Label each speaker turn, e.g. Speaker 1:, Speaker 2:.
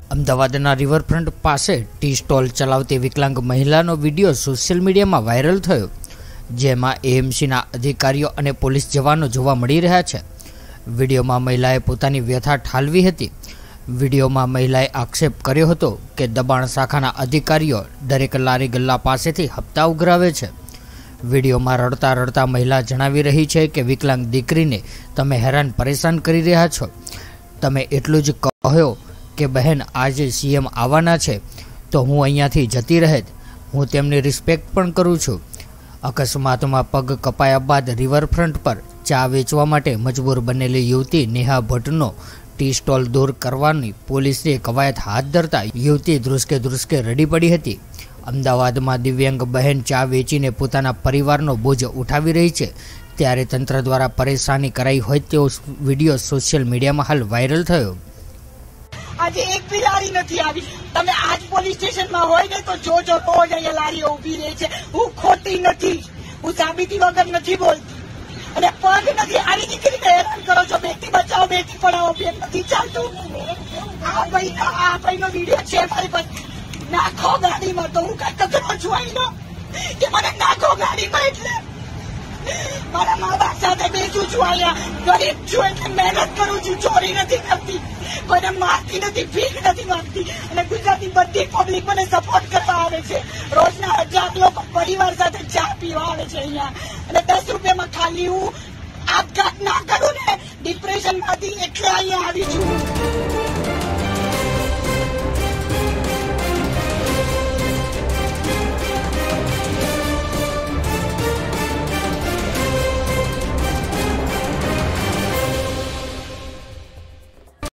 Speaker 1: અમદાવાદના રિવરફ્રન્ટ પાસે T stall ચલાવતી વિકલાંગ મહિલાનો વિડીયો સોશિયલ મીડિયામાં વાયરલ થયો, જેમાં એએમસીના અધિકારીઓ અને પોલીસ જવાનો જોવા મળી રહ્યા છે। વિડીયોમાં મહિલાએ પોતાની વ્યથા ઠાલવી હતી। વિડીયોમાં મહિલાએ આક્ષેપ કર્યો હતો કે દબાણ શાખાના અધિકારીઓ દરેક લારી ગલ્લા પાસેથી હપ્તા ઉઘરાવે છે। વિડીયોમાં રડતા રડતા મહિલા જણાવી રહી છે કે વિકલાંગ દીકરીને તમે હેરાન પરેશાન કરી રહ્યા છો। તમે એટલું જ કહ્યો કે બહેન આજે સીએમ આવવાના છે તો હું અહીંયાથી જતી રહેત, હું તેમની રિસ્પેક્ટ પણ કરું છું। અકસ્માતમાં પગ કપાયા બાદ રિવરફ્રન્ટ પર ચા વેચવા માટે મજબૂર બનેલી યુવતી નેહા ભટ્ટનો ટી સ્ટોલ દૂર કરવાની પોલીસે કવાયત હાથ ધરતા યુવતી ધ્રુસકે રડી પડી હતી। અમદાવાદમાં દિવ્યાંગ બહેન ચા વેચીને પોતાના પરિવારનો બોજ ઉઠાવી રહી છે, ત્યારે તંત્ર દ્વારા પરેશાની કરાઈ હોય તેવો વિડીયો સોશિયલ મીડિયામાં હાલ વાયરલ થયો।
Speaker 2: આજે એક બી લારી નથી આવી। તમે આજ પોલીસ સ્ટેશનમાં હોય ને તો જોજો, રોજ અહીંયા લારીઓ ઉભી રહી છે। હું ખોટી નથી, હું સાબિતી વગર નથી બોલતી અને પગ નથી। આવી દીકરીને હેરાન કરો છો। બેટી બચાવો બેટી પઢાઓ બેન નથી ચાલતું। આ ભાઈનો વિડીયો છે મારી પાસે, નાખો ગાડીમાં તો હું કઈ કચરો છું અહીંનો કે મને નાખો ગાડીમાં। એટલે મારા મા બાપ સાથે બેસું છું, અહીંયા ગરીબ છું એટલે મહેનત કરું છું, ચોરી નથી કરતી, કોઈને મારતી નથી, ભીખ નથી માંગતી અને ગુજરાતની બધી પબ્લિક મને સપોર્ટ કરવા આવે છે। રોજના 1000 લોકો પરિવાર સાથે ચા પીવા આવે છે અહીંયા અને 10 રૂપિયામાં ખાલી હું આપઘાત ના કરું ને ડિપ્રેશનમાંથી એટલે અહીંયા આવી છું।